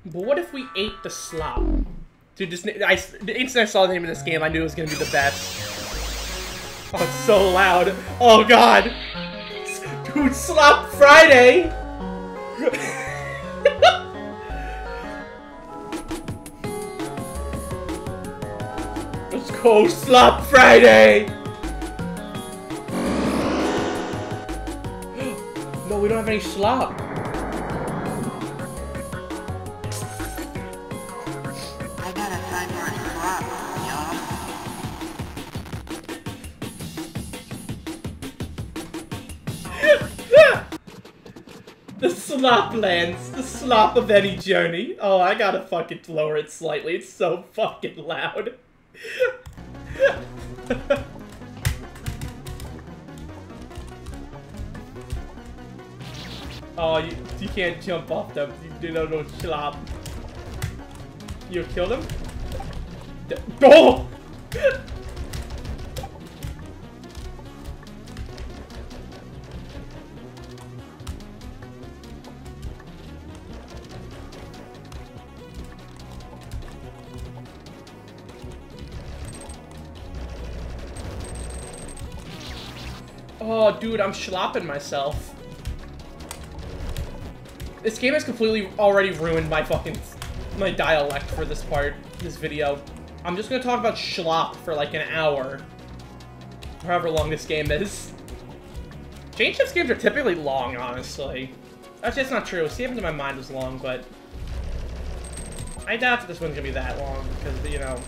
But what if we ate the slop? Dude, the instant I saw the name of this game, I knew it was gonna be the best. Oh, it's so loud. Oh, God. Dude, Slop Friday! Let's go, Slop Friday! No, we don't have any slop. I gotta find more slop, y'all. The slop lands. The slop of any journey. Oh, I gotta fucking lower it slightly. It's so fucking loud. Oh, you can't jump off them. You don't know slop. You killed him? Oh! Oh, dude, I'm schlopping myself. This game has completely already ruined my my dialect for this video. I'm just gonna talk about schlop for like an hour. However long this game is. Chain Shift's games are typically long, honestly. Actually, that's not true. Saving to My Mind was long, but I doubt that this one's gonna be that long, because, you know...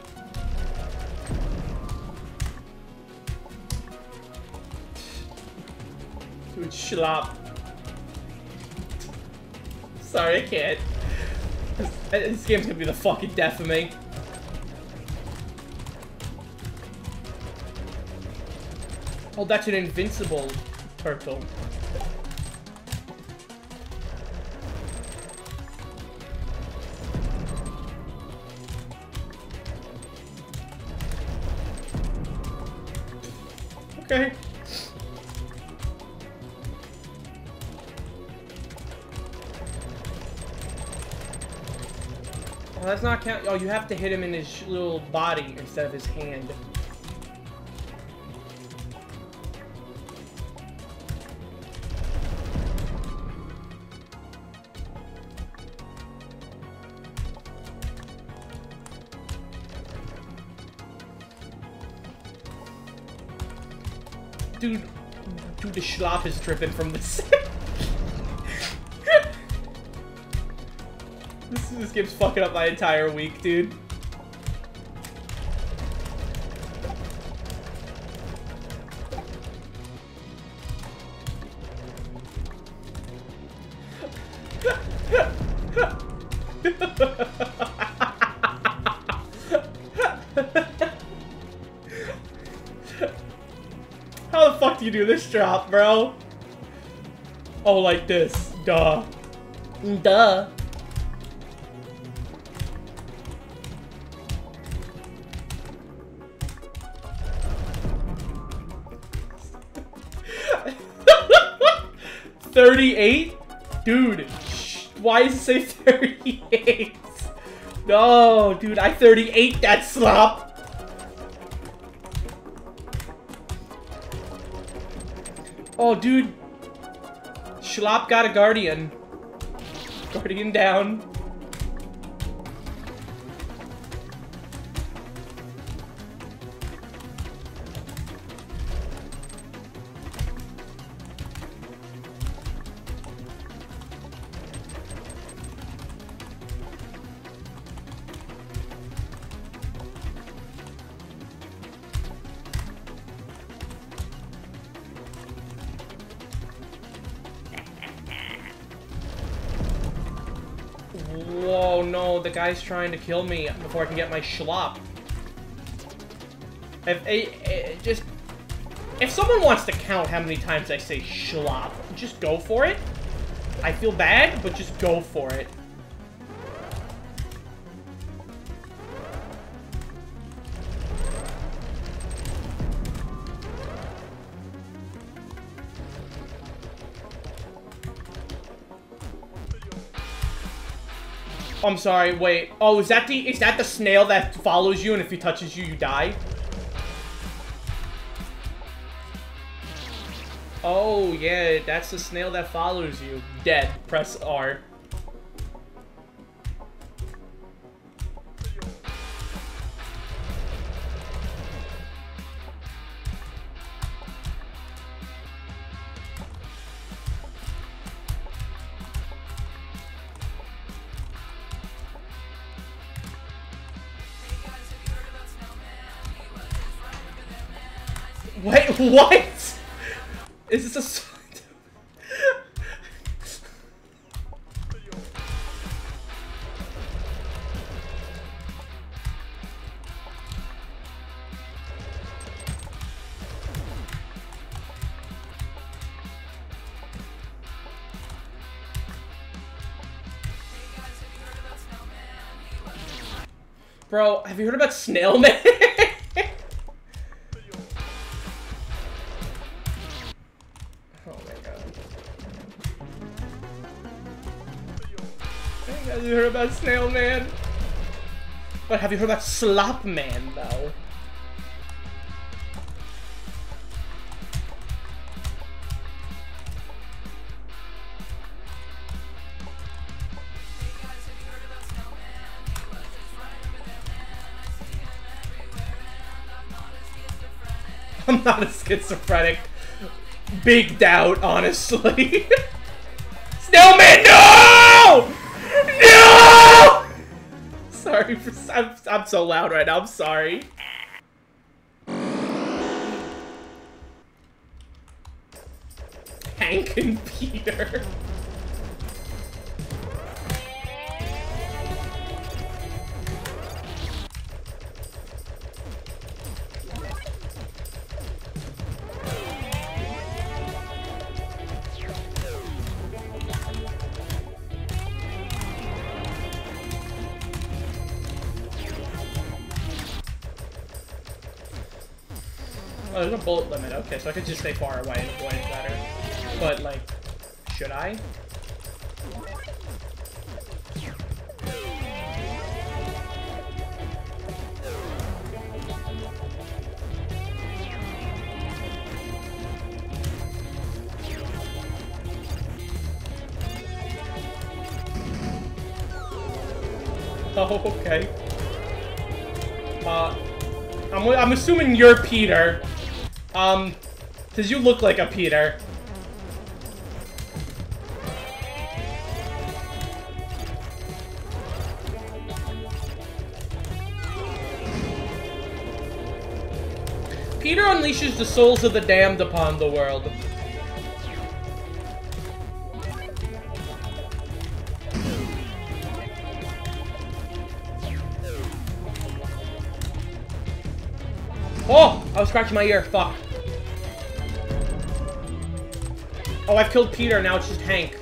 Dude, schlop. Sorry, I can't. This game's gonna be the fucking death of me. Oh, that's an invincible turtle. Okay. Oh, that's not count. Oh, you have to hit him in his little body instead of his hand. Dude, the schlop is dripping from this. This game's fucking up my entire week, dude. How the fuck do you do this drop, bro? Oh, like this. Duh. Duh. $38? Dude, why does it say 38? No, dude, I 38 that slop. Oh, dude. Schlop got a guardian. Guardian down. Whoa, no, the guy's trying to kill me before I can get my schlop. If someone wants to count how many times I say schlop, just go for it. I feel bad, but just go for it. I'm sorry, wait. Oh, is that the snail that follows you and if he touches you, you die? Oh, yeah, that's the snail that follows you. Dead. Press R. Wait, what? Is this a... Bro, have you heard about Snail Man? Have you heard about Snail Man? But have you heard about Slop Man, though? I'm not a schizophrenic. Big doubt, honestly. Snail Man, no! No! Sorry for... I'm so loud right now, I'm sorry. Hank and Peter. Oh, there's a bullet limit. Okay, so I could just stay far away and avoid it better. But, like, should I? Oh, okay. I'm assuming you're Peter. Cause you look like a Peter. Peter unleashes the souls of the damned upon the world. Oh! I was scratching my ear. Fuck. Oh, I've killed Peter. Now it's just Hank.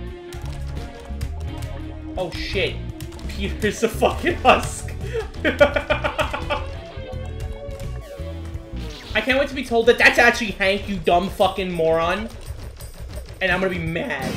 Oh, shit. Peter's a fucking husk. I can't wait to be told that that's actually Hank, you dumb fucking moron. And I'm gonna be mad.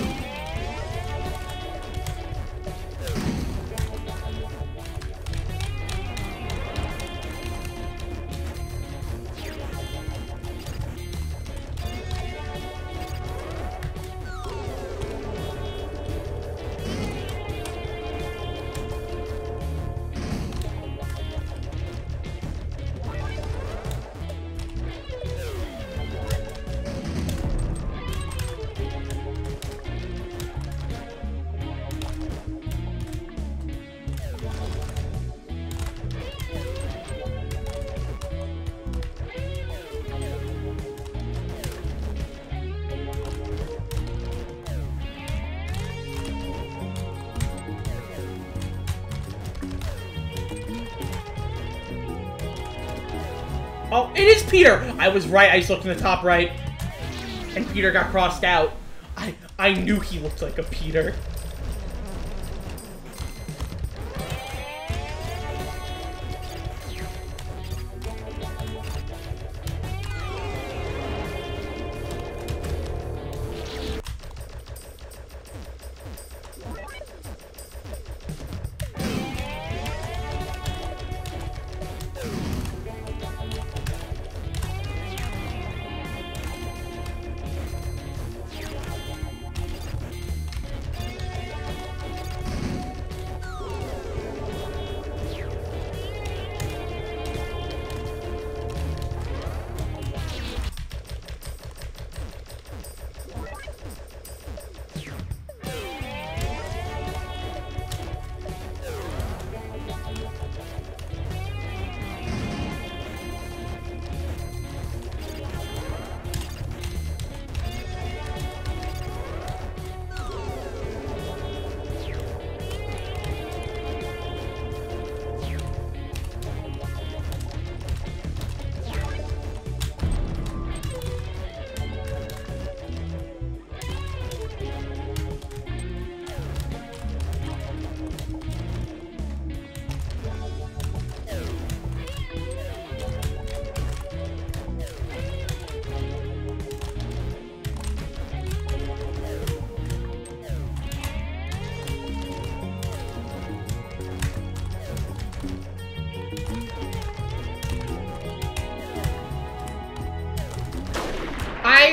Oh, it is Peter! I was right, I just looked in the top right. And Peter got crossed out. I knew he looked like a Peter.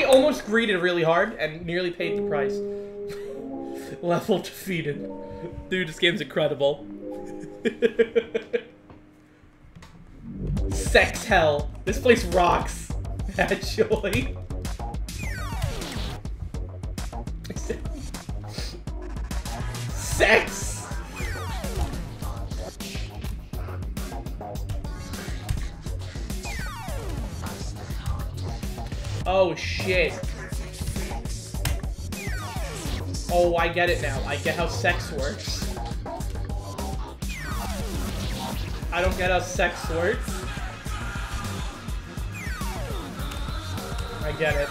almost greeted really hard and nearly paid the price. Level defeated. Dude, this game's incredible. Sex hell. This place rocks, actually. Sex! Oh, shit. Oh, I get it now. I get how sex works. I don't get how sex works. I get it.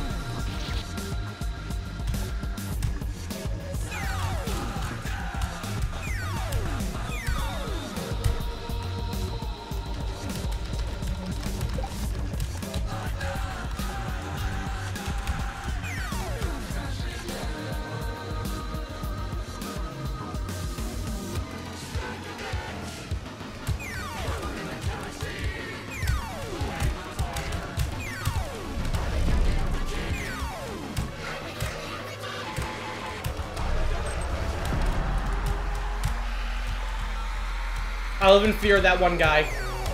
I live in fear of that one guy.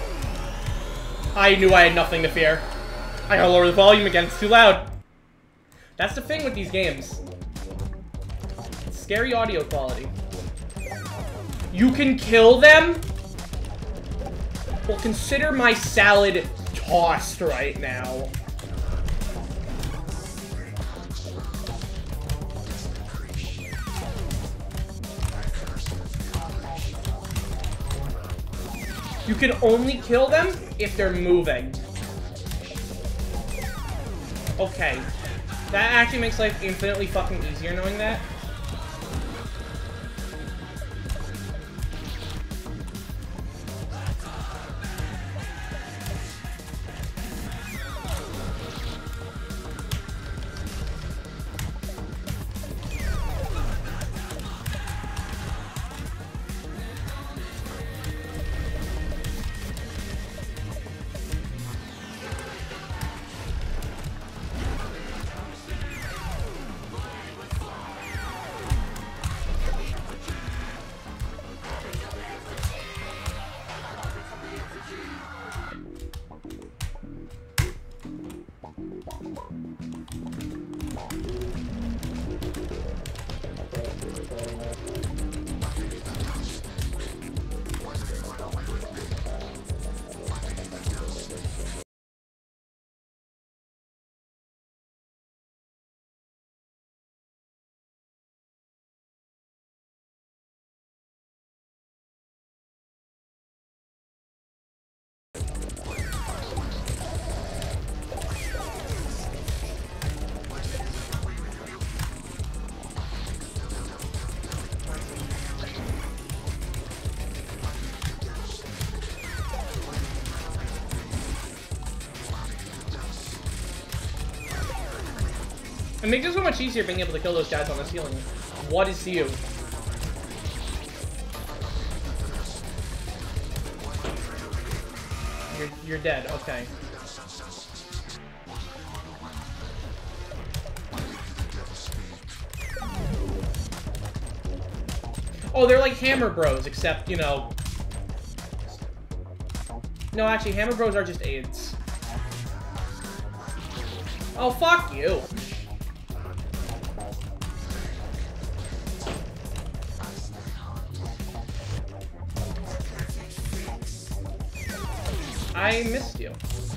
I knew I had nothing to fear. I gotta lower the volume again, it's too loud. That's the thing with these games. Scary audio quality. You can kill them? Well, consider my salad tossed right now. You can only kill them if they're moving. Okay. That actually makes life infinitely fucking easier knowing that. It makes it so much easier being able to kill those guys on the ceiling. What is you? You're dead, okay. Oh, they're like Hammer Bros, except, you know... No, actually, Hammer Bros are just AIDS. Oh, fuck you. I missed you.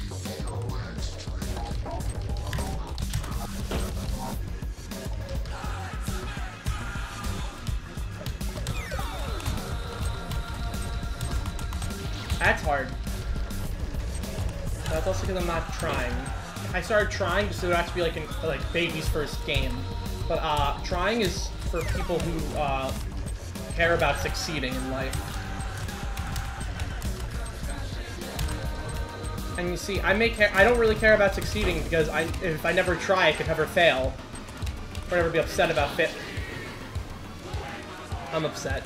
That's hard. That's also because I'm not trying. I started trying just so it would actually be like baby's first game. But trying is for people who care about succeeding in life. And you see, I don't really care about succeeding because if I never try, I could never fail. Or never be upset about it. I'm upset.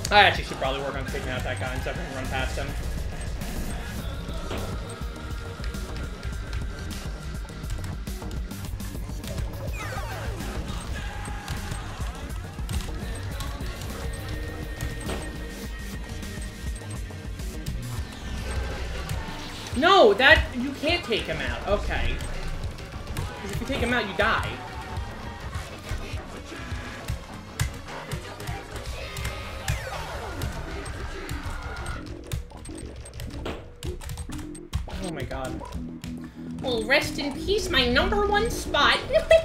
I actually should probably work on taking out that guy instead of run past him. No, that... you can't take him out. Okay. Because if you take him out, you die. Oh my god. Well, rest in peace, my #1 spot.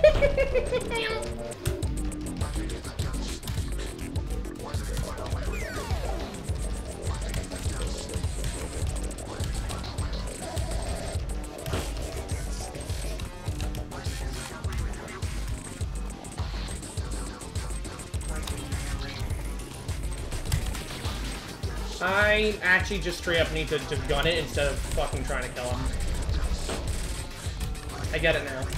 I actually just straight up need to just gun it instead of fucking trying to kill him. I get it now.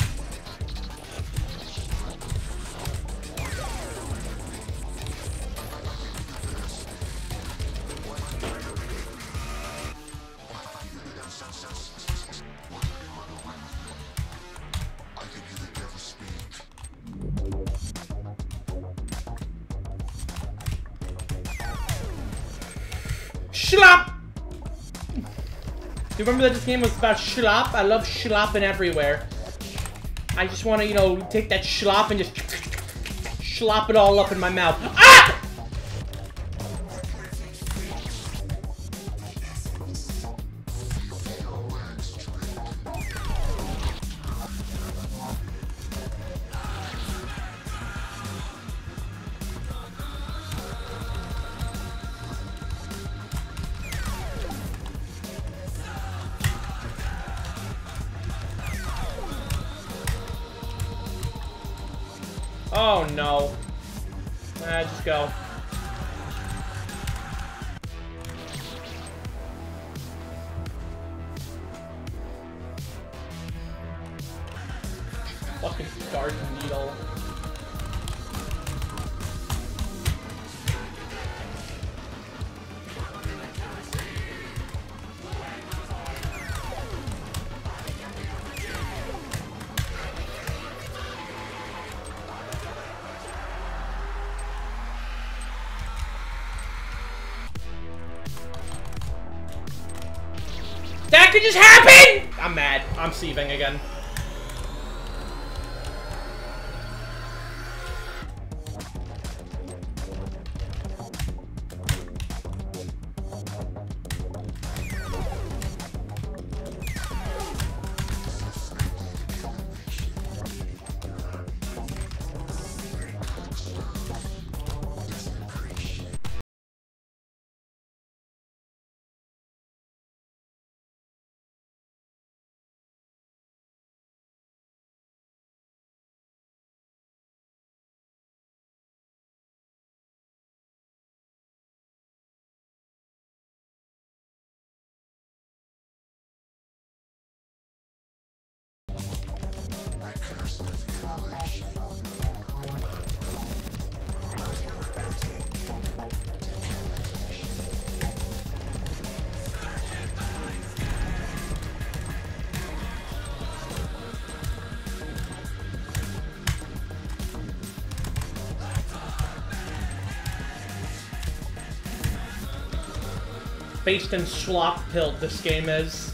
Slop! Do you remember that this game was about slop? I love slopping everywhere. I just want to, you know, take that slop and just slop it all up in my mouth. Ah! Oh no. Just go. Fucking garden needle. That could just happen! I'm mad. I'm sieving again. Based in slop pilled this game is.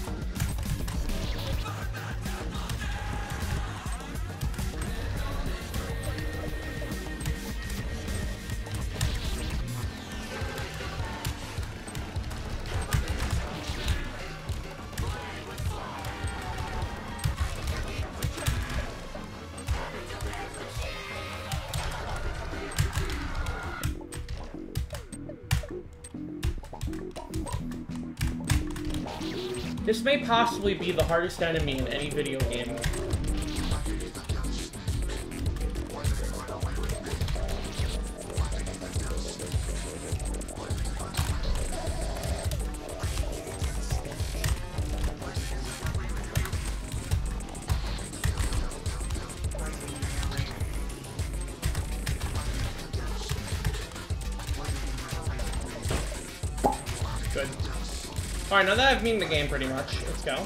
This may possibly be the hardest enemy in any video game. Alright, now that I've beaten the game pretty much, let's go.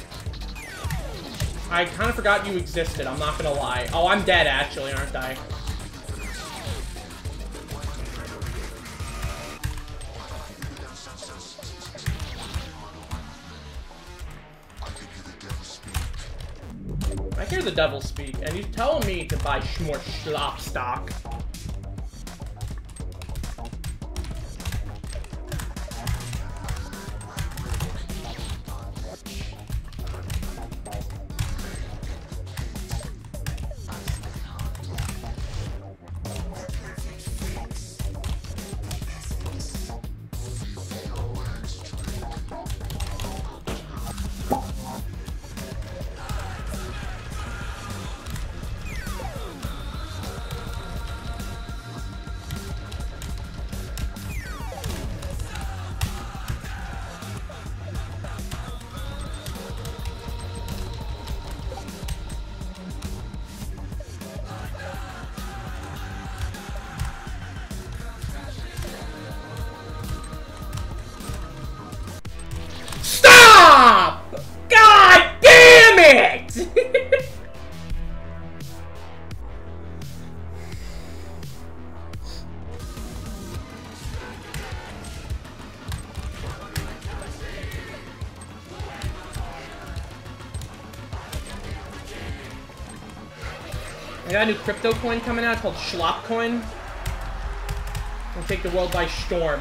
I kind of forgot you existed, I'm not gonna lie. Oh, I'm dead actually, aren't I? I hear the devil speak, and he's telling me to buy more slop stock. Stop! God damn it! I got a new crypto coin coming out called Slop coin. It'll take the world by storm.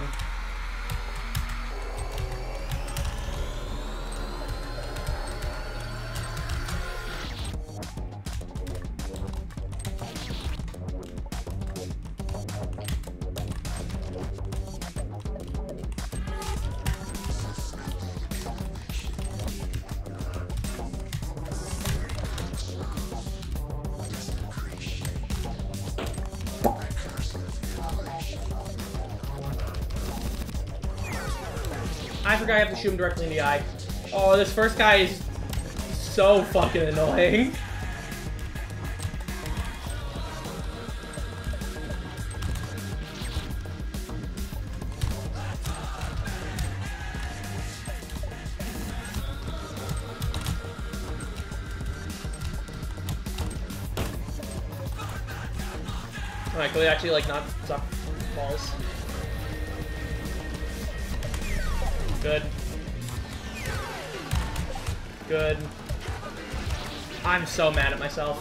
I forgot I have to shoot him directly in the eye. Oh, this first guy is so fucking annoying. Alright, can we actually, like, not suck balls? Good. Good. I'm so mad at myself.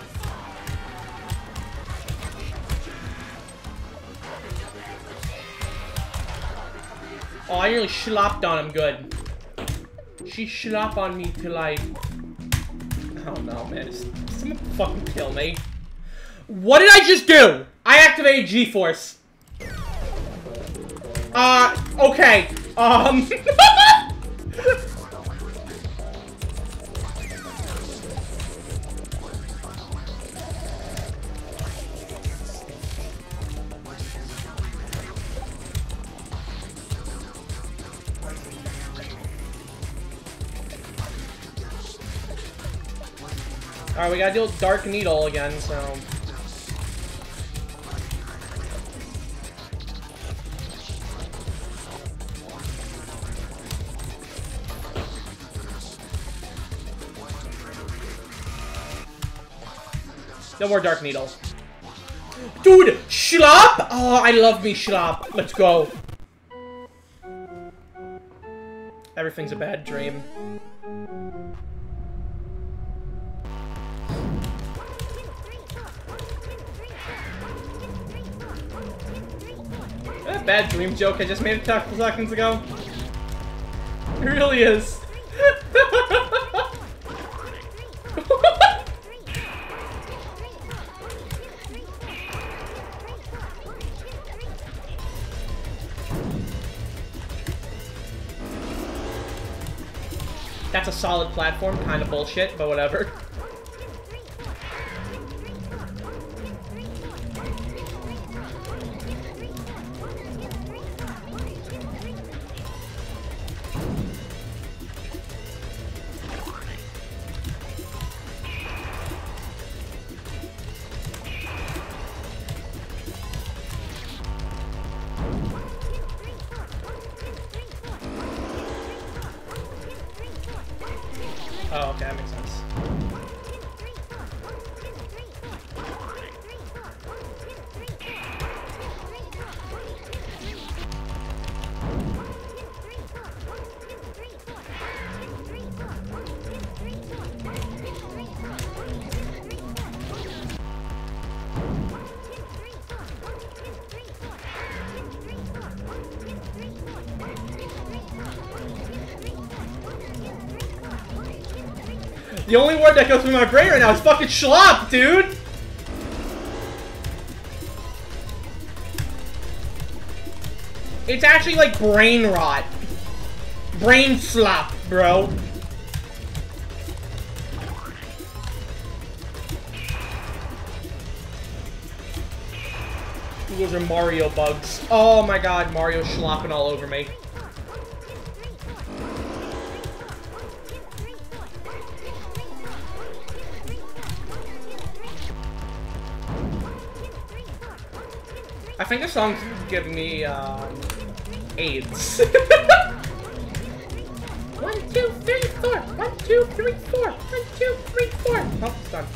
Oh, I nearly slopped on him good. She slopped on me till I... Oh no, man. Someone fucking kill me. What did I just do? I activated G-Force. Okay. Alright, we gotta deal with Dark Needle again, so... No more Dark Needle. Dude! Slop! Oh, I love me Slop. Let's go. Everything's a bad dream. That bad dream joke I just made a couple seconds ago. It really is. That's a solid platform, kind of bullshit, but whatever. Oh, okay, that makes sense. The only word that goes through my brain right now is fucking slop, dude! It's actually like brain rot. Brain slop, bro. Those are Mario bugs. Oh my god, Mario's slopping all over me. I think this song's giving me, AIDS. 1, 2, 3, 4. 1, 2, 3, 4. 1, 2, 3, 4. Oh, it's done.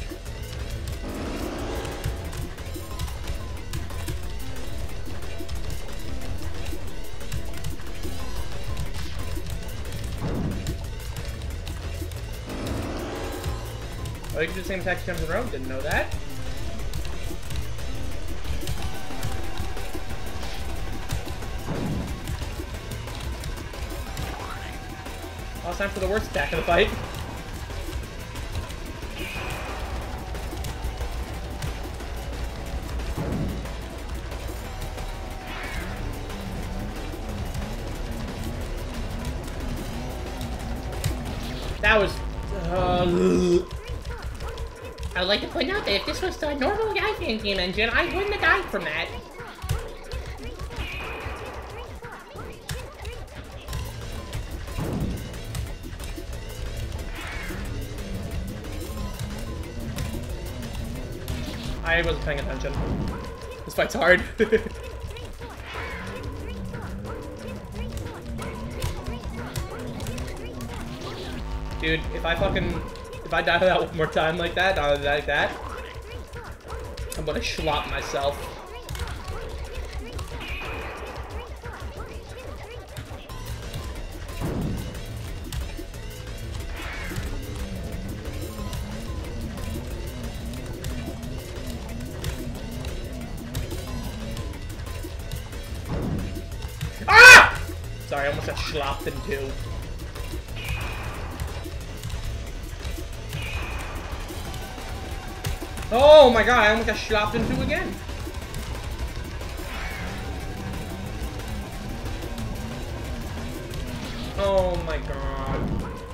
Oh, you can do the same attack times in a row? Didn't know that. Oh, it's time for the worst attack of the fight. That was... I'd like to point out that if this was the normal guy game engine, I wouldn't have died from that. I wasn't paying attention. This fight's hard. Dude, if I die that one more time like that, I'm gonna schlop myself. Ah! Sorry, I almost got schlopped in two. Oh my god, I almost got shot into again. Oh my god.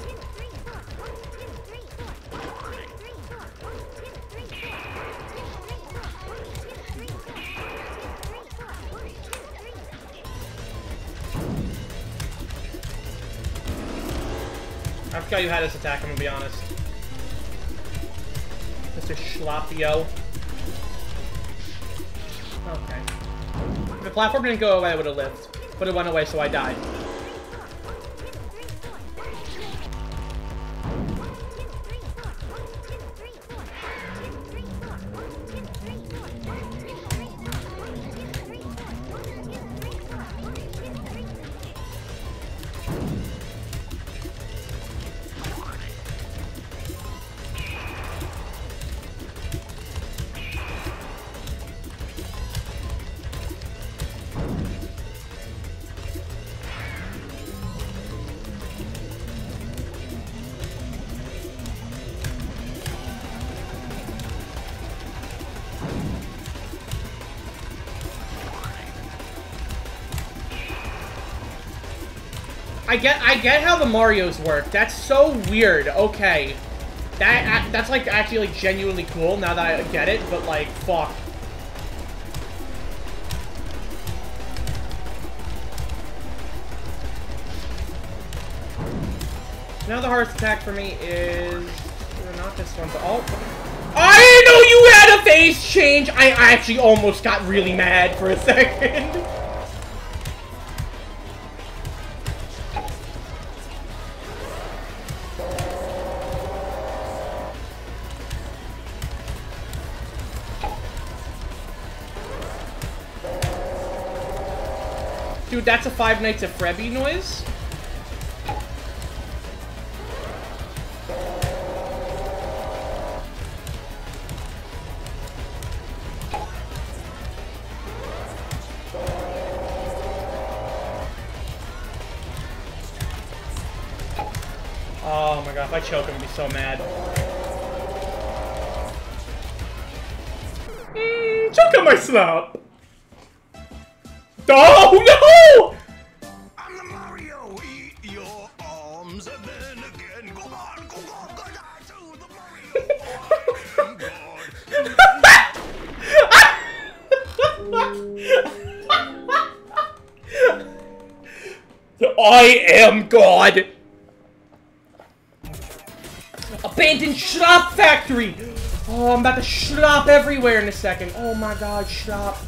I forgot you had this attack, I'm gonna be honest. Mr. Schlopio. Okay. If the platform didn't go away, I would have lived. But it went away, so I died. I get how the Marios work. That's so weird. Okay. That's like actually like genuinely cool now that I get it, but like fuck. Now the hardest attack for me is not this one, but oh, I didn't know you had a phase change. I actually almost got really mad for a second. Dude, that's a Five Nights at Freddy noise. Oh my god, if I choke, I'm gonna be so mad. Choke on my slop! Oh no! I'm the Mario, eat your arms, and then again, go on to the Mario. I am God! Abandoned Slop Factory! Oh, I'm about to slop everywhere in a second. Oh my god, slop.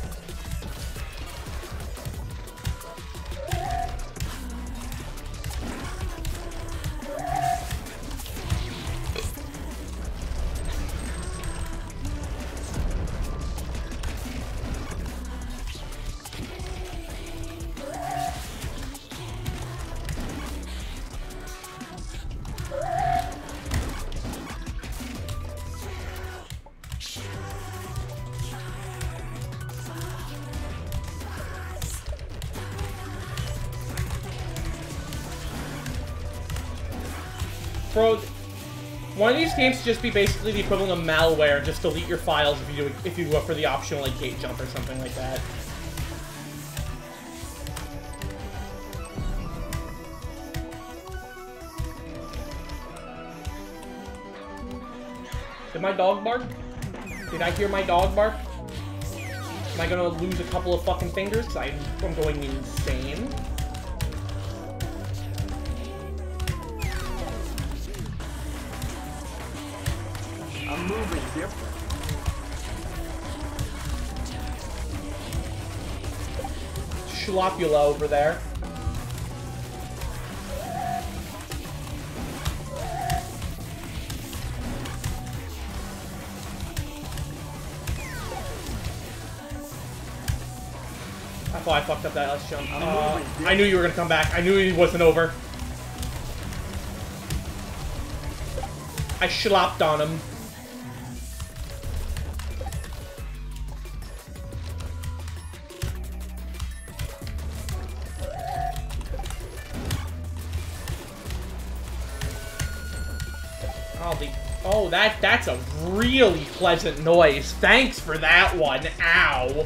Bro, one of these games should just be basically the equivalent of malware. Just delete your files if you go for the optional like gate jump or something like that. Did my dog bark? Did I hear my dog bark? Am I gonna lose a couple of fucking fingers? I'm going insane. I'm moving different. Schlopula over there. I thought I fucked up that last jump. I knew you were gonna come back. I knew it wasn't over. I schlopped on him. Oh, that's a really pleasant noise. Thanks for that one. Ow.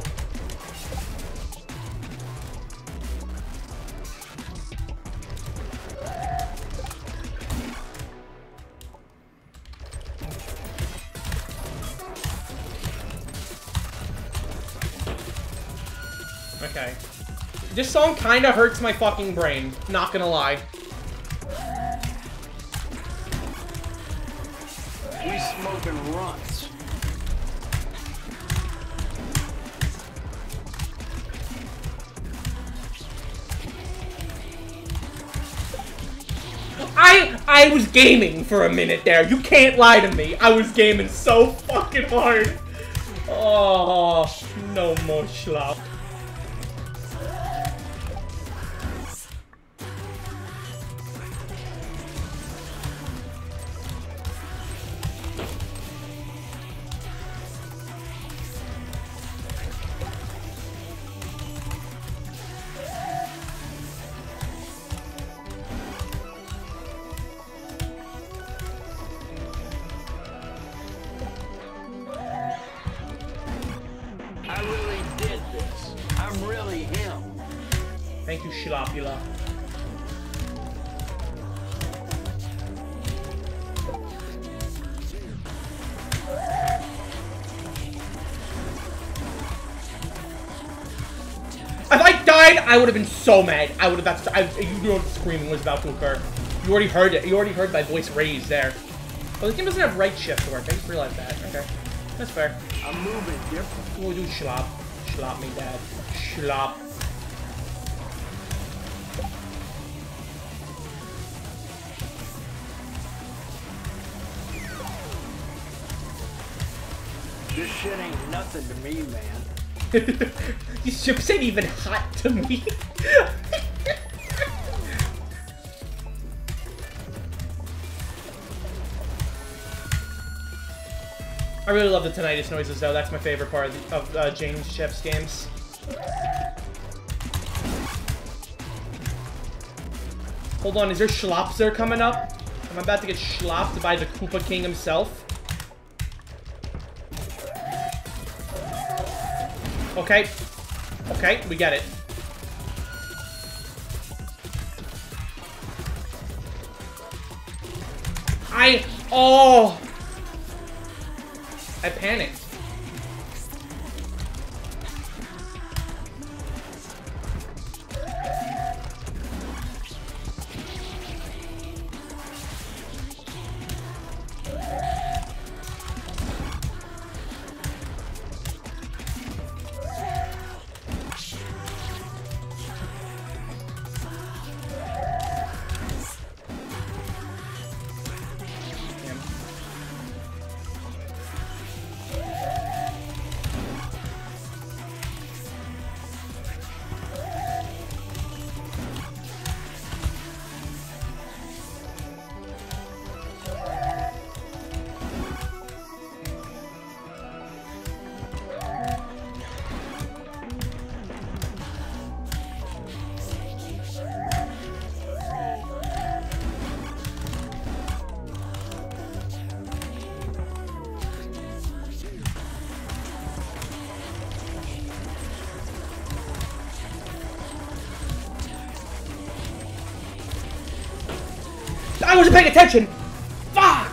Okay. This song kinda hurts my fucking brain. Not gonna lie. We smoking runts. I was gaming for a minute there. You can't lie to me. I was gaming so fucking hard. Oh, no more slop. I really did this. I'm really him. Thank you, Slopula. If I died, I would have been so mad. I would have. You know, screaming was about to occur. You already heard it. You already heard my voice raised there. Oh, this game doesn't have right shift work. I just realized that. Okay, that's fair. I'm moving different. We'll do slop. Slop me, Dad. Slop. This shit ain't nothing to me, man. These chips ain't even hot to me. I really love the tinnitus noises, though. That's my favorite part of James Chips games. Hold on, is there Schlopser coming up? I'm about to get schlopped by the Koopa King himself. Okay. Okay, we get it. Oh! I panicked. I wasn't paying attention! Fuck!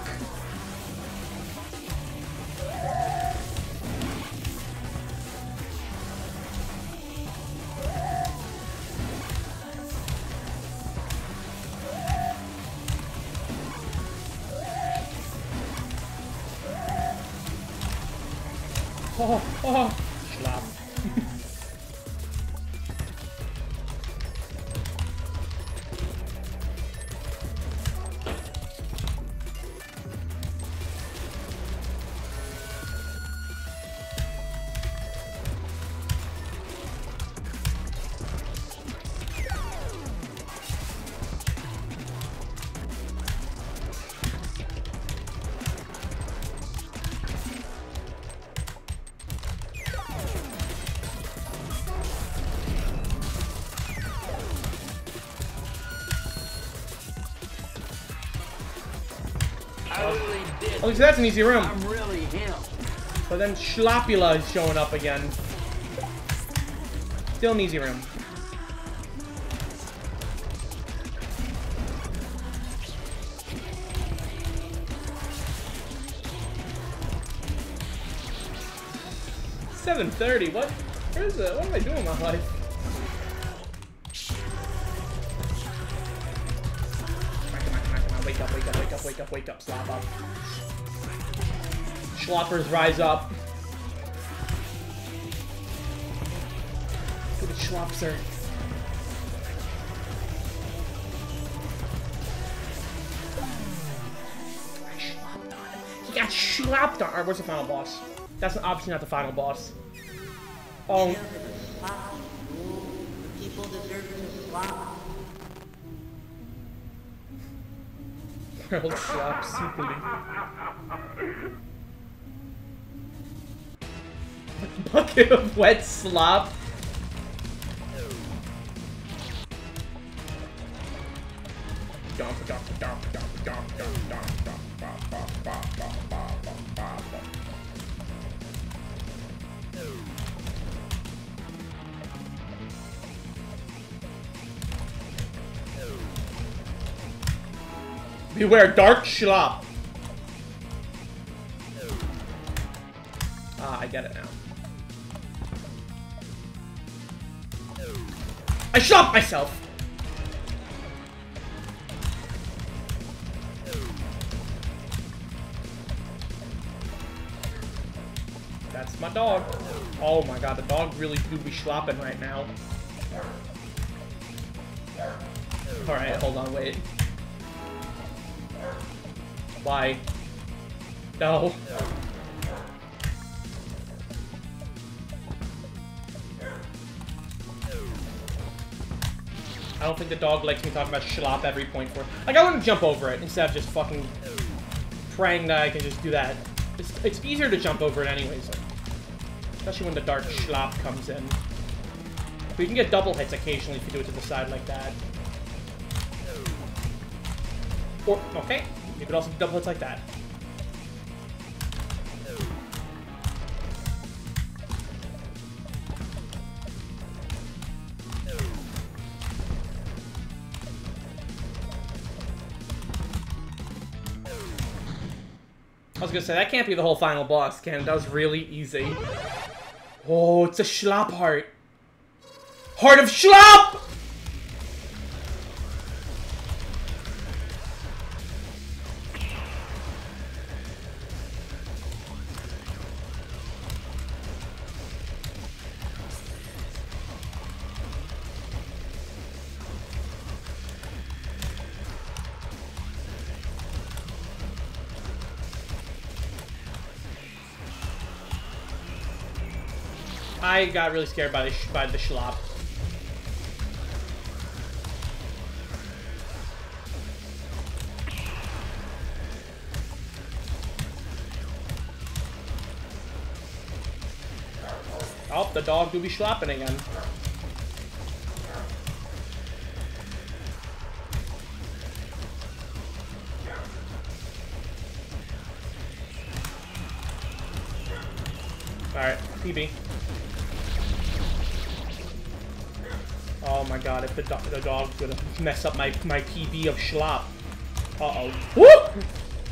Oh, slap. At least that's an easy room. I'm really him. But then Schlopula is showing up again. Still an easy room. $7:30. What? Where's the? What am I doing with my life? Wake up, wake up, wake up, wake up, wake up, slop up. Schloppers rise up. Look at Schlopser. I schlopped on him. He got schlopped on. Alright, where's the final boss? That's obviously not the final boss. Oh. People deserve to slop. Grilled slop simply. Bucket of wet slop. Beware, dark slop. Ah, I get it now. I shot myself! That's my dog. Oh my god, the dog really do be slopping right now. Alright, hold on, wait. Why? No. I don't think the dog likes me talking about slop every point for it. Like, I wouldn't jump over it instead of just fucking praying that I can just do that. It's easier to jump over it anyways, like, especially when the dark slop comes in. But you can get double hits occasionally if you do it to the side like that. Or, okay, you could also do double hits like that. I was gonna say, that can't be the whole final boss, can it? That was really easy. Oh, it's a Slop heart. Heart of Slop! I got really scared by the Slop. Oh, the dog do be slopping again. Alright, PB. Oh my god, if the dog's gonna mess up my PB of Slop. Uh-oh. Woo!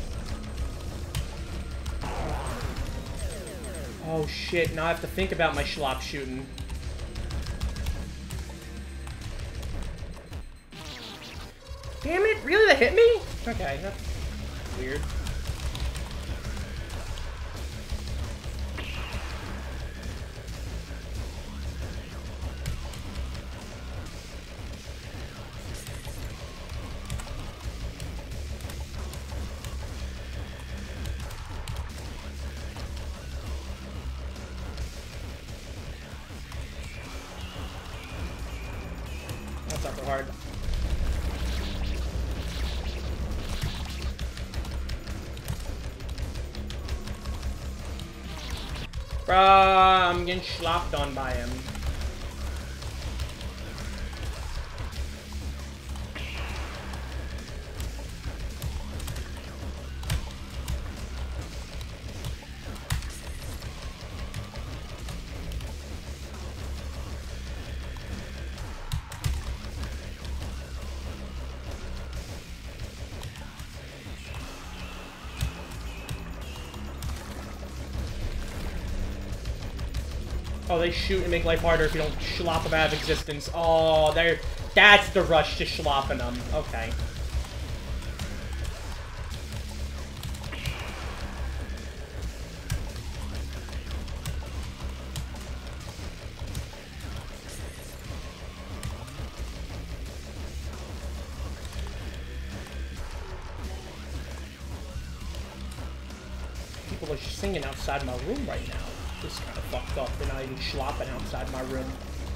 Oh shit, now I have to think about my Slop shooting. Damn it, really? That hit me? Okay, that's weird. That's not so hard. Bruh, I'm getting slopped on by him. Oh, they shoot and make life harder if you don't slop them out of existence. Oh, that's the rush to slopping them. Okay. People are singing outside my room right now. This is kind of fucked up. They're not even slopping outside my room.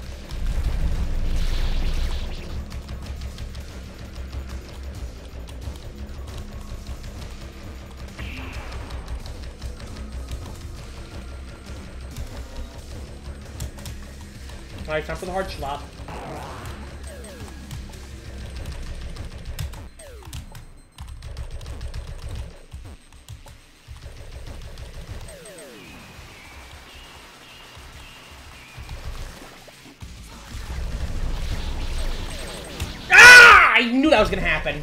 Alright, time for the hard slop. I knew that was gonna happen.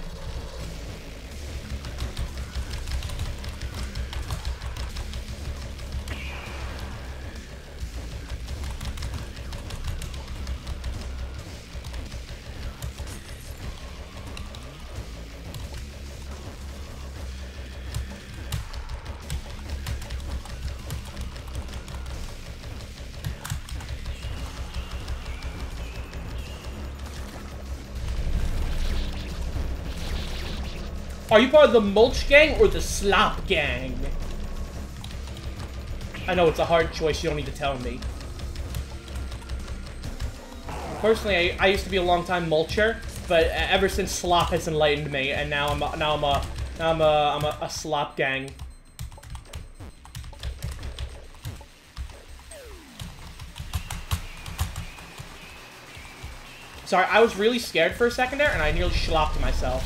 Are you part of the Mulch Gang or the Slop Gang? I know it's a hard choice, you don't need to tell me. Personally, I used to be a long time mulcher, but ever since Slop has enlightened me, and now I'm a Slop gang. Sorry, I was really scared for a second there, and I nearly schlopped myself.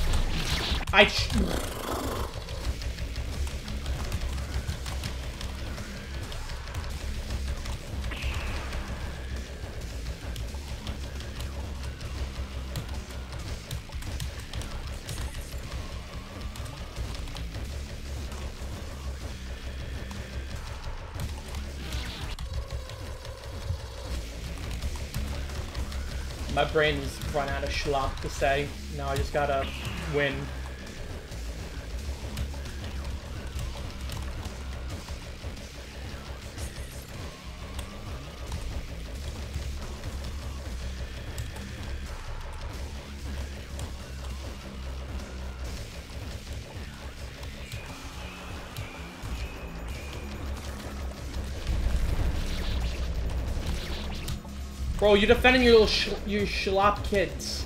My brain's run out of schlop to say. Now I just gotta win. Bro, you're defending your little your schlop kids.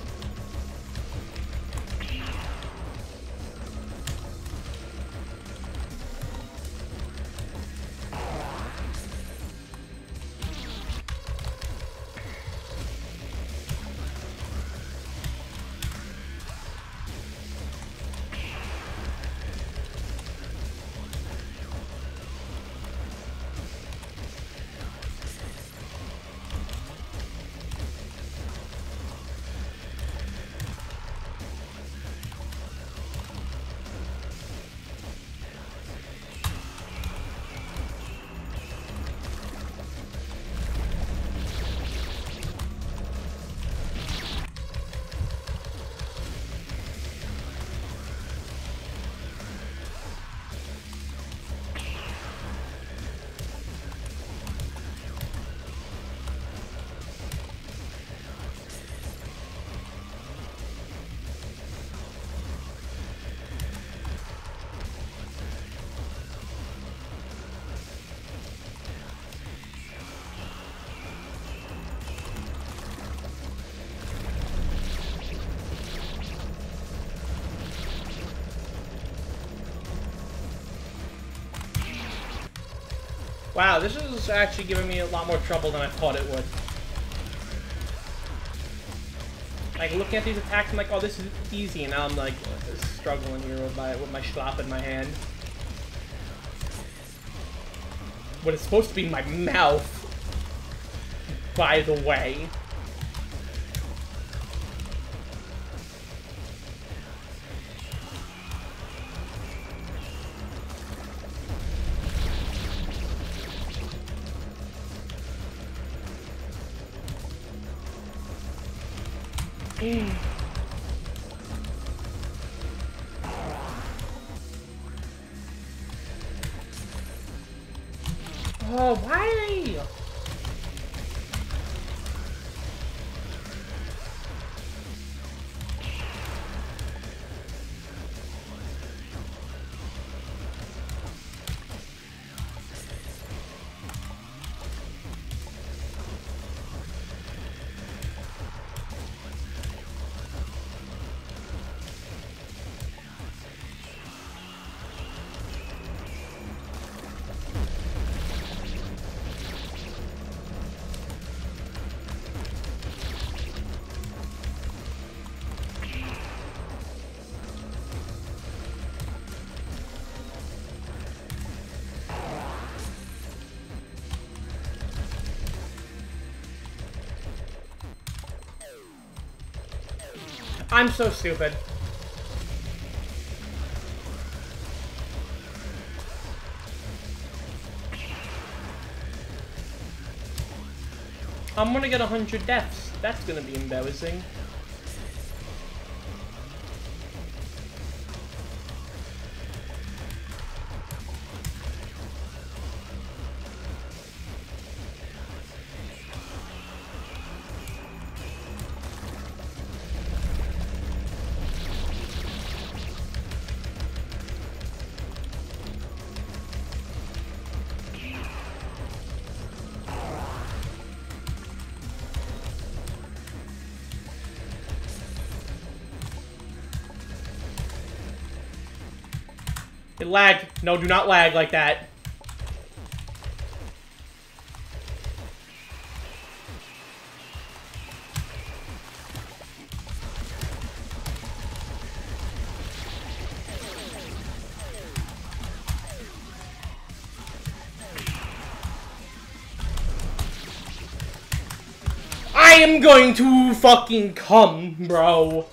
Wow, this is actually giving me a lot more trouble than I thought it would. Like, looking at these attacks, I'm like, oh, this is easy, and now I'm, like, struggling here with my schlop in my hand. What is supposed to be my mouth, by the way. Oh, why? I'm so stupid. I'm gonna get 100 deaths. That's gonna be embarrassing. It lagged. No, do not lag like that. I am going to fucking come, bro.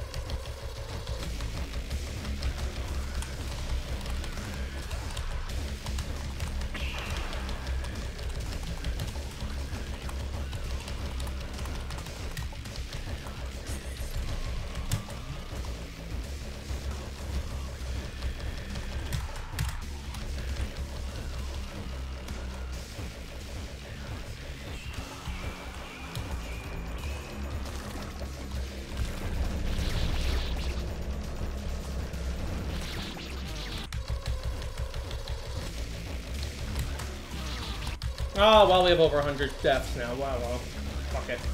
Oh, well, we have over 100 deaths now. Wow, well, fuck it.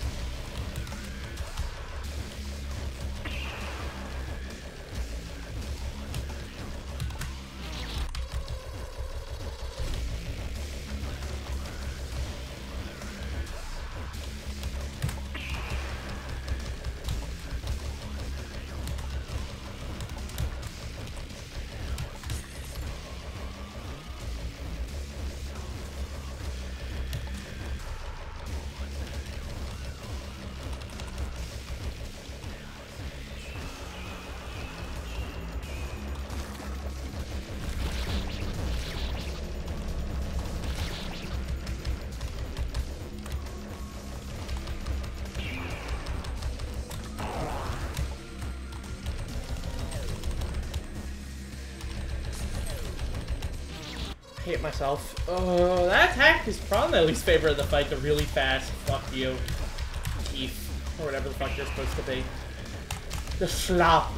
I hate myself. Oh, that attack is probably my least favorite of the fight. The really fast, fuck you, Keith, or whatever the fuck you're supposed to be. The slop.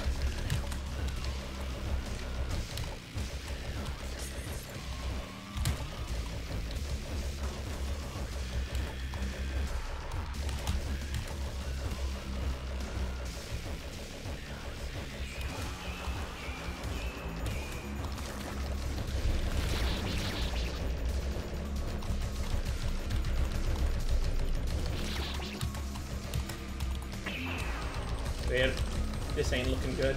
Weird. This ain't looking good.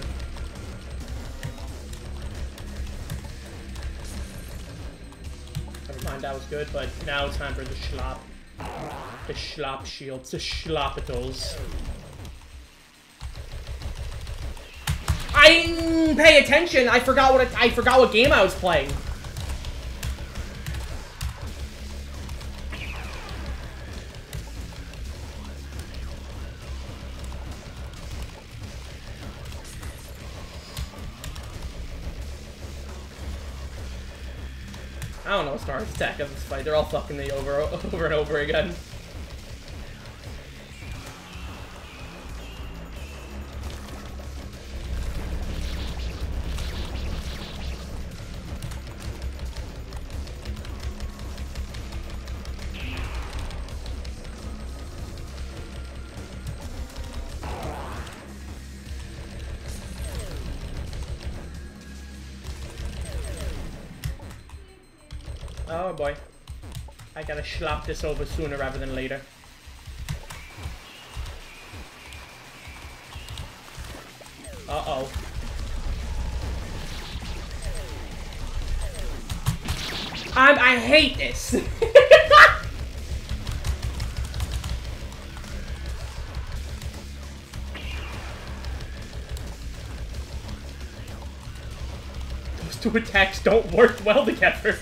Never mind, that was good, but now it's time for the slop. The slop shields, the slopitals. I didn't pay attention. I forgot what game I was playing. I don't know what's Star's attack of this fight. They're all fucking me over and over again. Oh boy. I gotta slop this over sooner rather than later. Uh-oh. I hate this! Those two attacks don't work well together.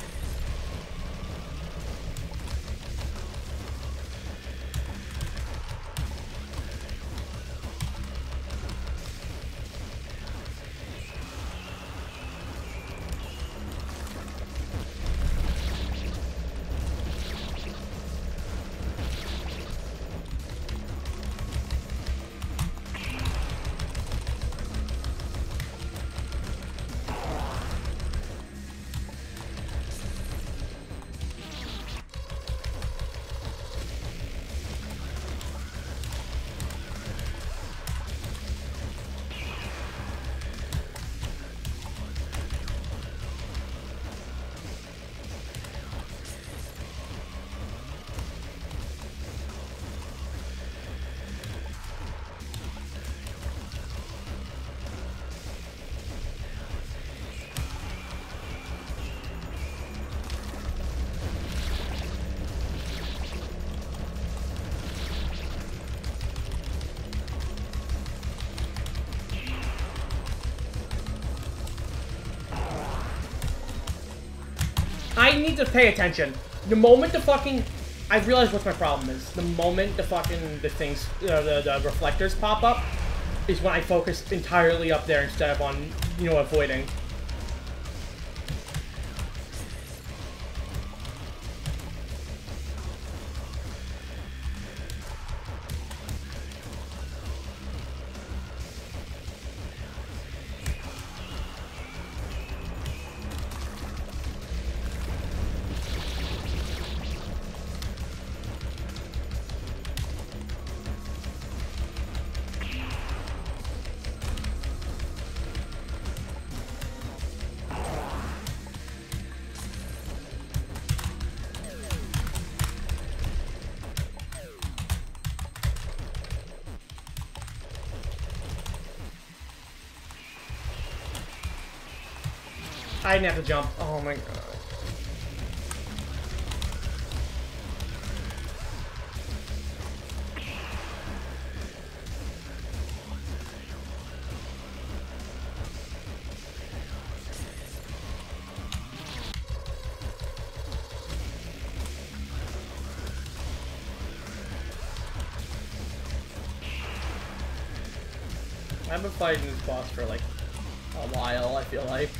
I need to pay attention. The moment the fucking... I realize what my problem is. The moment the fucking... the reflectors pop up is when I focus entirely up there instead of on, you know, avoiding. I didn't have to jump. Oh my god. I've been fighting this boss for like a while, I feel like.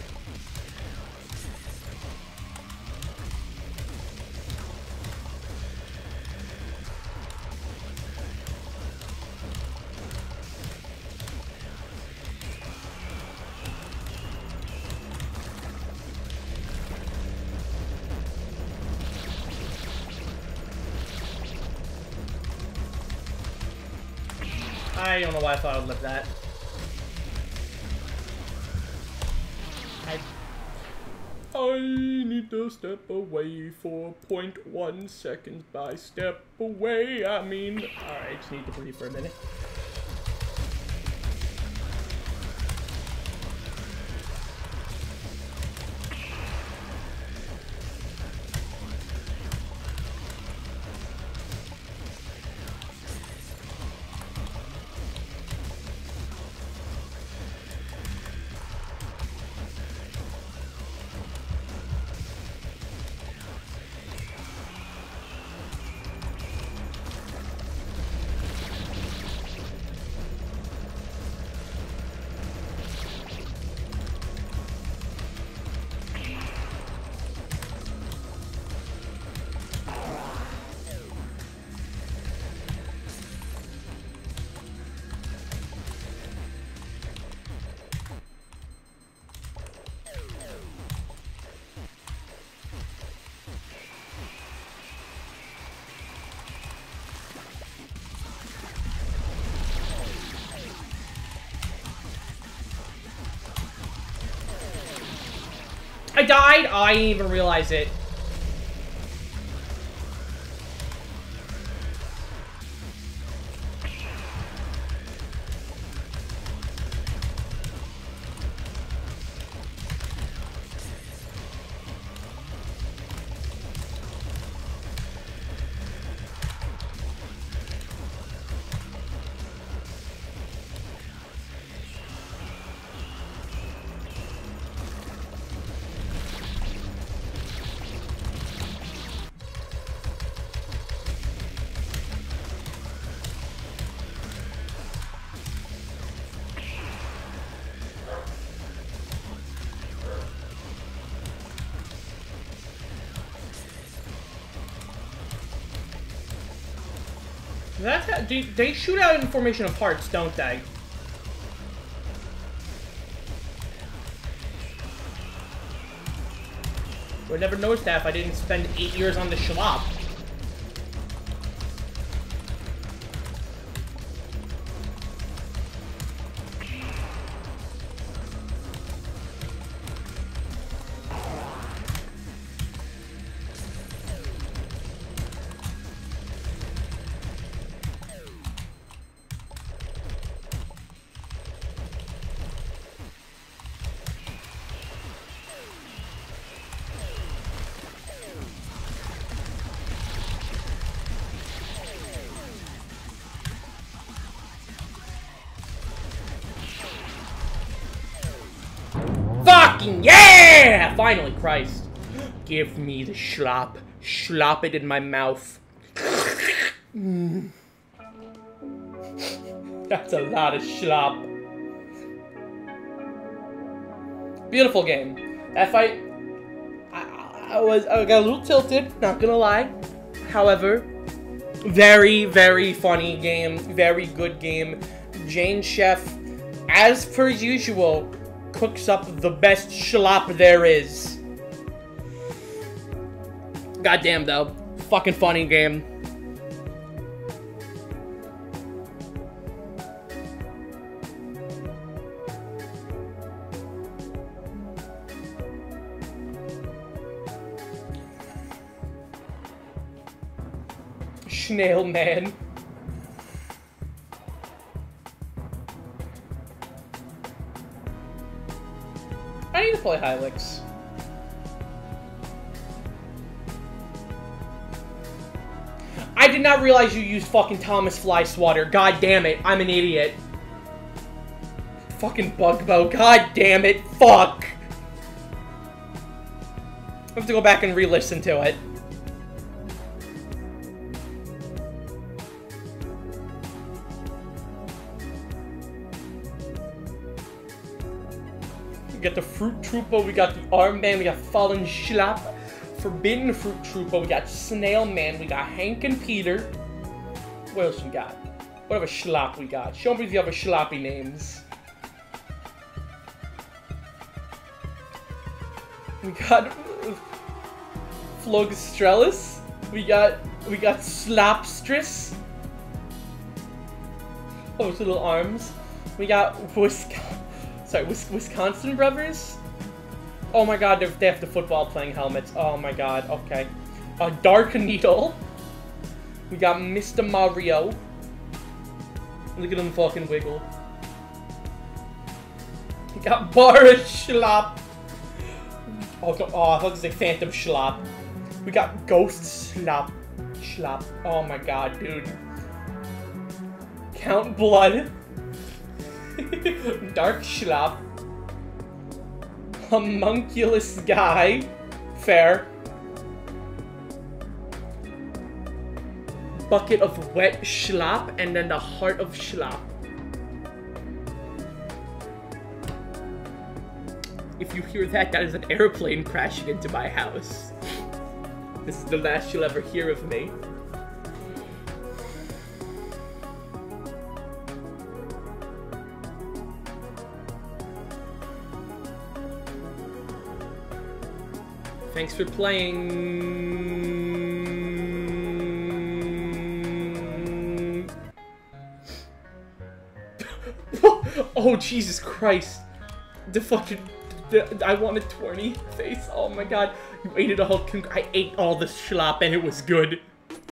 I don't know why I thought I would live that. I need to step away for 0.1 seconds by step away. I mean, alright, just need to breathe for a minute. I died? Oh, I didn't even realize it. They shoot out in formation of hearts, don't they? Would never notice that if I didn't spend 8 years on the slop. Fucking yeah! Finally, Christ. Give me the schlop. Schlop it in my mouth. That's a lot of schlop. Beautiful game. That fight, I got a little tilted, not gonna lie. However, very, very funny game. Very good game. Jane Chef, as per usual, cooks up the best schlop there is. Goddamn though. Fucking funny game. Snail man. I need to play Hylix. I did not realize you used fucking Thomas Fly Swatter. God damn it. I'm an idiot. Fucking Bugbo. God damn it. Fuck. I have to go back and re-listen to it. We got the Fruit Trooper, we got the Armband, we got Fallen Schlop, Forbidden Fruit Trooper, we got Snail Man, we got Hank and Peter. What else we got? What other Schlop we got? Show me the other Schloppy names. We got Flogstrellis, we got Slopstress. Oh, his little arms. We got Wisconsin Brothers? Oh my god, they have the football playing helmets. Oh my god, okay. Dark Needle. We got Mr. Mario. Look at him fucking wiggle. We got Bara Schlop. Oh, I thought it was like Phantom Schlop. We got Ghost Schlop. Oh my god, dude. Count Blood. Dark Schlop. Homunculus Guy. Fair. Bucket of Wet Schlop, and then the Heart of Schlop. If you hear that, that is an airplane crashing into my house. This is the last you'll ever hear of me. Thanks for playing. Oh, Jesus Christ. I want a Twerny face. Oh my god. You ate it all. I ate all the schlop and it was good.